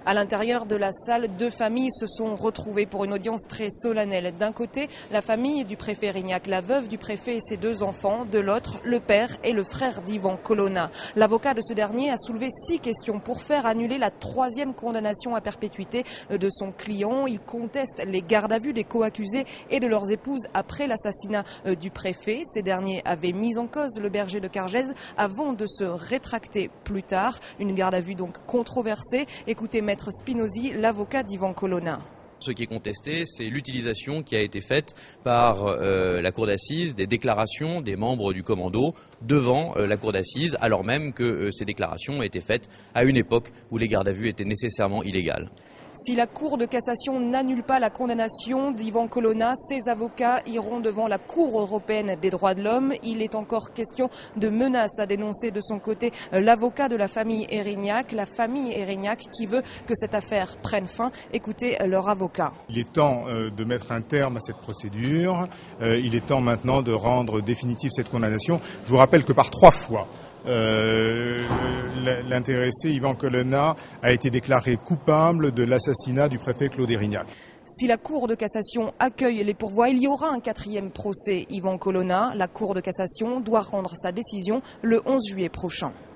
À l'intérieur de la salle, deux familles se sont retrouvées pour une audience très solennelle. D'un côté, la famille du préfet Erignac, la veuve du préfet et ses deux enfants. De l'autre, le père et le frère d'Ivan Colonna. L'avocat de ce dernier a soulevé 6 questions pour faire annuler la 3e condamnation à perpétuité de son client. Il conteste les gardes à vue des co-accusés et de leurs épouses après l'assassinat du préfet. Ces derniers avaient mis en cause le berger de Cargèse avant de se rétracter plus tard. Une garde à vue donc controversée. Écoutez Maître Spinozzi, l'avocat d'Ivan Colonna. Ce qui est contesté, c'est l'utilisation qui a été faite par la cour d'assises des déclarations des membres du commando devant la cour d'assises, alors même que ces déclarations ont été faites à une époque où les gardes à vue étaient nécessairement illégales. Si la Cour de cassation n'annule pas la condamnation d'Ivan Colonna, ses avocats iront devant la Cour européenne des droits de l'homme. Il est encore question de menaces, a dénoncé de son côté l'avocat de la famille Erignac. La famille Erignac qui veut que cette affaire prenne fin. Écoutez leur avocat. Il est temps de mettre un terme à cette procédure. Il est temps maintenant de rendre définitive cette condamnation. Je vous rappelle que par 3 fois, l'intéressé Ivan Colonna a été déclaré coupable de l'assassinat du préfet Claude Erignac. Si la Cour de cassation accueille les pourvois, il y aura un 4e procès Ivan Colonna. La Cour de cassation doit rendre sa décision le 11 juillet prochain.